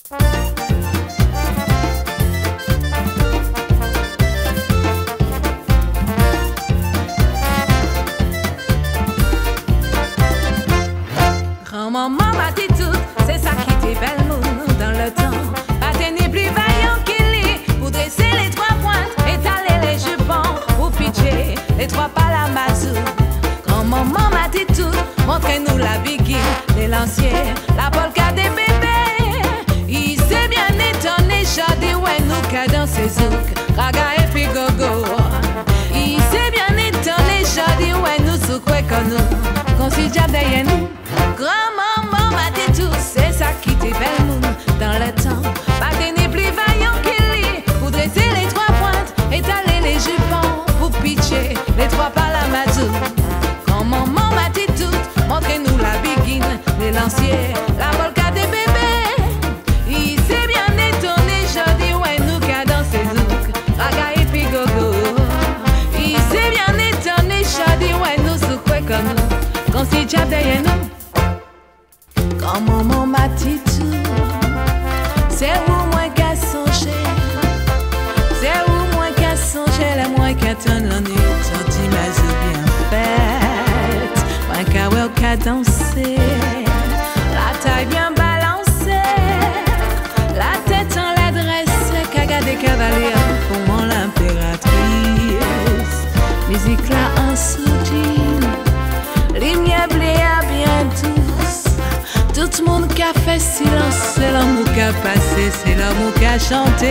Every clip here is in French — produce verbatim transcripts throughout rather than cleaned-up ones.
Grand-maman m'a dit tout, c'est ça qui était belle moune dans le temps. Pas tenir plus vaillant qu'il est, pour dresser les trois pointes, étaler les jupons, ou pitcher les trois pas la mazou. Grand-maman m'a dit tout, montrez-nous la biguine, les lanciers, la polka des bébés. Il s'est bien étonné, j'ai dit ouais nous qu'à danser zouk, raga et puis gogo. Il s'est bien étonné, j'ai dit ouais nous souk ouais comme nous, qu'on s'y diable derrière nous. Grand-maman m'a dit tout, c'est ça qui t'est belle moune dans le temps. Pas tenir plus vaillant qu'il est, pour dresser les trois pointes, étaler les jupons, pour pitcher les trois pas la mazou. Grand-maman m'a dit tout, montrez-nous la biguine, les lanciers, la polka des bébés. Il s'est bien étonné, j'ai dit ouais nous qu'à danser zouk, raga et puis gogo. Il s'est bien étonné, j'ai dit ouais nous souk ouais comme nous, qu'on s'y diable derrière nous. Grand-maman m'a dit tout, c'est où moi qu'à songer, c'est où moi qu'à songer, la moi qu'à t'en nuit, sorti ma zou bien faite, moi qu'à ouais qu'à danser, la taille bien balancée, la tête en la dresse, qu'à garder cavalier pour moi l'impératrice, musique là en sourdine, lumière blé à bien douce. Tout le monde qui a fait silence, c'est l'amour qui a passé, c'est l'amour qui a chanté.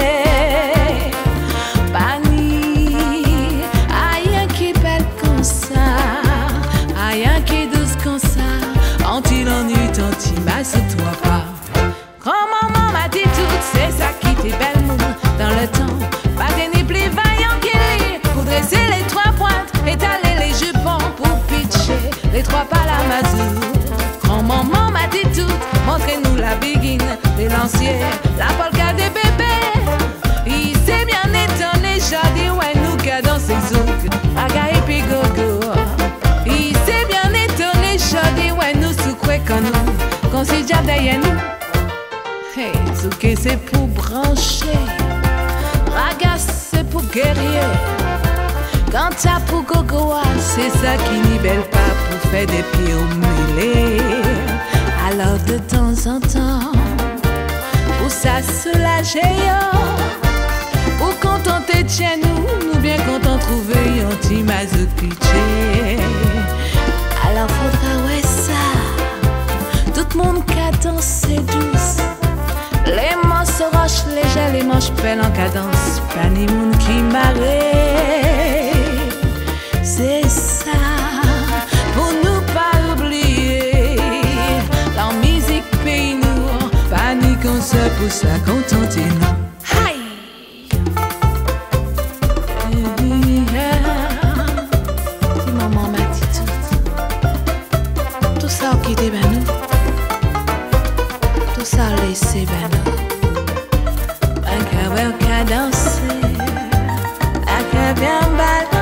Pani, rien qui belle comme ça, rien qui douce comme ça. Anti l'ennui, tanti ma sous toi pas. Grand-maman m'a dit tout, c'est ça qui t'est belle moune dans le temps. Pas tenir plus vaillant qu'il est, pour dresser les trois pointes, étaler les jupons, pour pitcher les trois pas la mazou. Grand-maman m'a dit tout, montrez-nous la biguine, les lanciers, la polka des bébés. Il s'est bien étonné, j'ai dit ouais nous qu'à danser zouk, raga et puis gogo. Il s'est bien étonné, j'ai dit ouais nous souk ouais comme nous, qu'on s'y diable derrière nous. Hey, zouké c'est pour brancher, raga c'est pour guerrier. Quand t'as pour gogo, c'est ça qui nivelle pas pour faire des pieds au mêlé. Alors de temps en temps, pour ça soulager, pour contenter de chez nous, nous bien content trouver un petit mazou pitché. Alors faudra ouais ça, tout le monde qu'a dansé douce. Les manches roches légères, les manches pelles en cadence, pas ni monde qui m'arrête. C'est ça, pour nous pas oublier, la musique pays nous, panique on se pousse à contenter nous. Aïe! Si maman m'a dit tout, tout ça qui était ben nous, tout ça laissé ben nous. Un qu'à ouais qu'à danser, un qu'à bien bal.